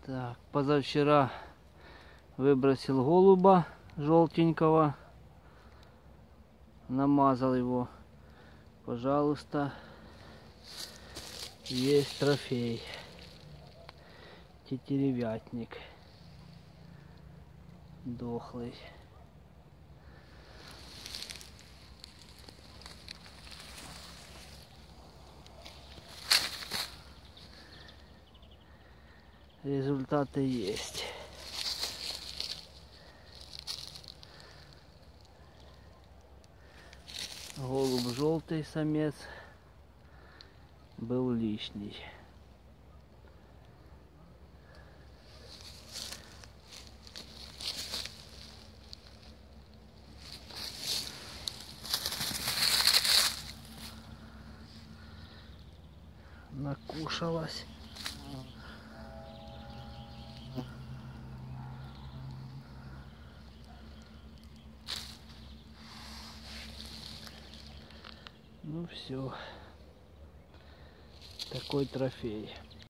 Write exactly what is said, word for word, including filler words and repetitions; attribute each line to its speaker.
Speaker 1: Так, позавчера выбросил голуба желтенького, намазал его, пожалуйста, есть трофей, тетеревятник дохлый. Результаты есть. Голубь желтый самец был лишний. Накушалась. Ну все, такой трофей.